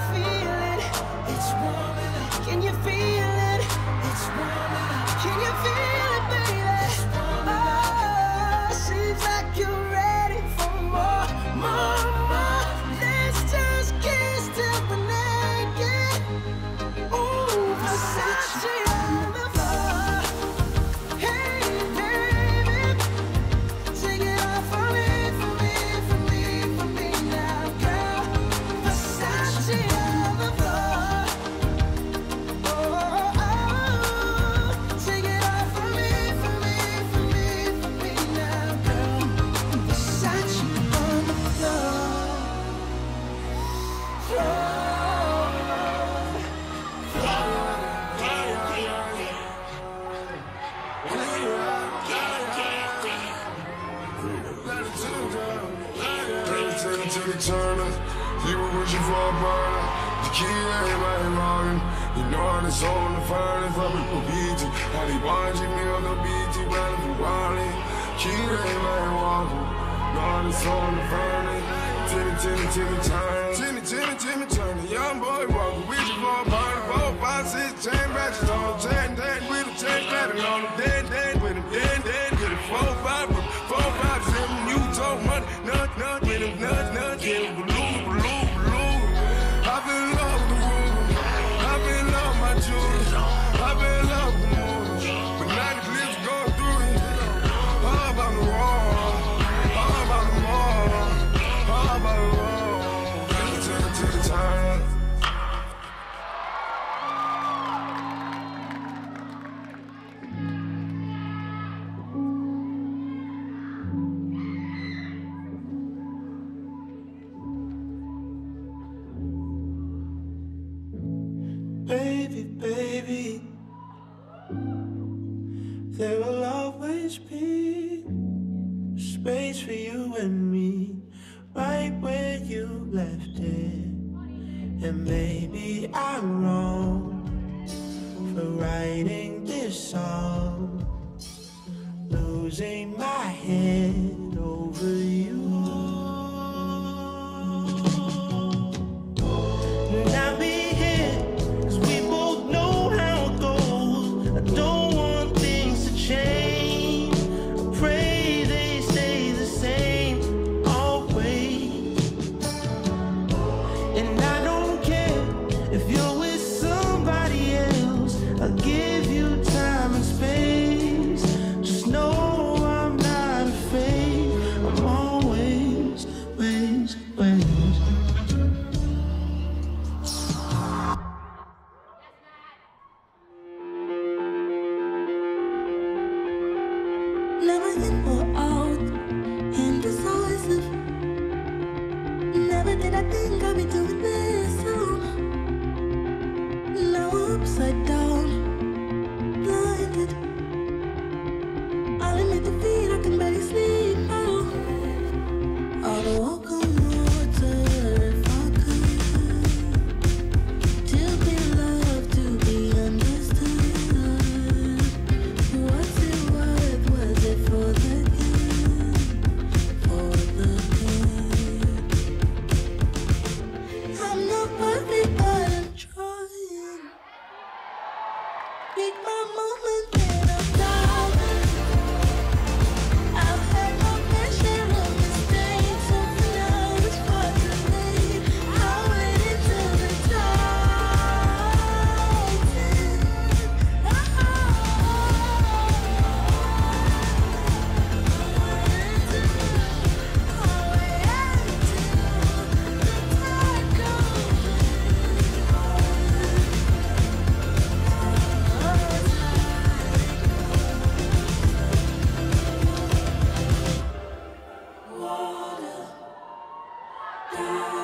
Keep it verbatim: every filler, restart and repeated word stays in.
feel it? It's warming up. Can you feel it? It's warming up. Can you feel it, baby? It's warming up. Oh, seems like you're ready for more, more, more. Let's just kiss till we're naked. Ooh, Versace on the floor. Hey, baby, take it off for me, for me, for me, for me now, girl. Versace on the floor. Oh, oh, oh, take it off for me, for me, for me, for me now, girl. Versace on the floor. Floor. Turner, you were wishing for a burner. The key to everybody wrong. You know how this on the furnace from the B T. How they want you, me on the B T, running from Wally. Key to everybody walking. Know how this on the furnace. Timmy, Timmy, Timmy Turner. Timmy, Timmy, Timmy Turner. Young boy walking, wishing for a burner. Four, five, six, chain ratchets on. Chain, chain, with a chain pattern on them. Dead, dead, with him, dead, dead, with him. Four, five, four, five, seven, you talk money. Nut, nut, with him, nut, nut, get him. Balloon, balloon, balloon. I've been in love with the room. I've been in love with my jewelry. I've been in love with the moon. But now the clips going through it. All about the wall. All about the mall. All about the wall. To the, to the time. Baby, baby, there will always be space for you and me, right where you left it. And maybe I'm wrong for writing this song, losing my head over you. And I'll be here, 'cause we both know how it goes. I don't want things to change. I pray they stay the same always. And I don't care if you're with somebody else. I'll give you time and space. Just know I'm not afraid. I'm always, ways, ways. Never in or out, indecisive. Never did I think I'd be doing this soon. Now I'm upside down, blinded. I'll admit defeat, I can barely sleep now. I'd walk on water if I could. To be loved, to be understood. What's it worth? Was it for the good? For the good. I'm not perfect, but I'm trying. Make my moment when I'm down. I've had my fair share of mistakes, so for now it's far too late. I waited till the tide's in. Oh, water,